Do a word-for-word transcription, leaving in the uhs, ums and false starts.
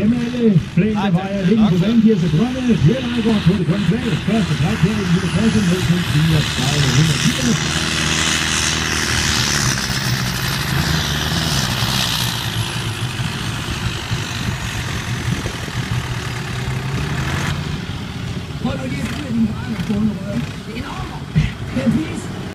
Amalie Flængdevejer ligger på vandgiver til grønne. Fjellej går på det grønne flag. Første træk her i den lille klasse med til fireogtredive hundrede kilo. Prøv nu lige at styre dine varer på en røde. Det er enormt.